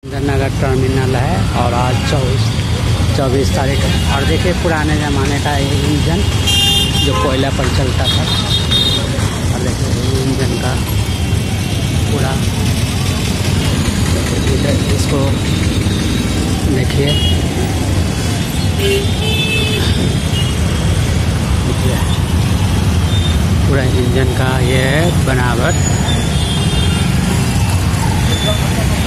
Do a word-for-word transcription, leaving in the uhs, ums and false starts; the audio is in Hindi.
नगर टर्मिनल है और आज चौबीस चौबीस तारीख है। और देखिए पुराने ज़माने का ये इंजन जो कोयला पर चलता था। और देखिए इंजन का पूरा इसको देखिए, पूरा इंजन का ये बनावट।